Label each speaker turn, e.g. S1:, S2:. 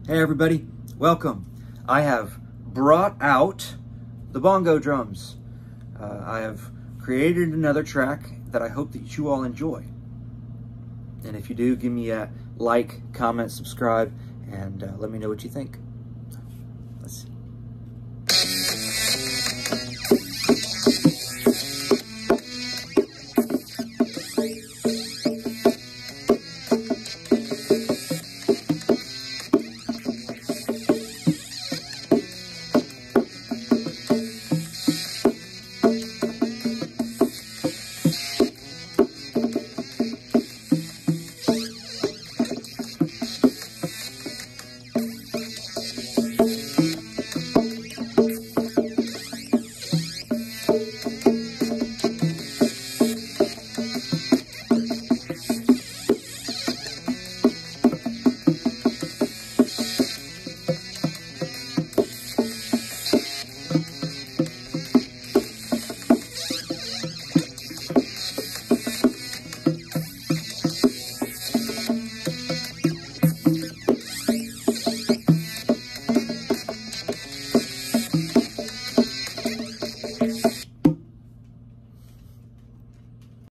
S1: Hey everybody, welcome. I have brought out the bongo drums. I have created another track that I hope that you all enjoy. And if you do, give me a like, comment, subscribe, and let me know what you think. Let's see.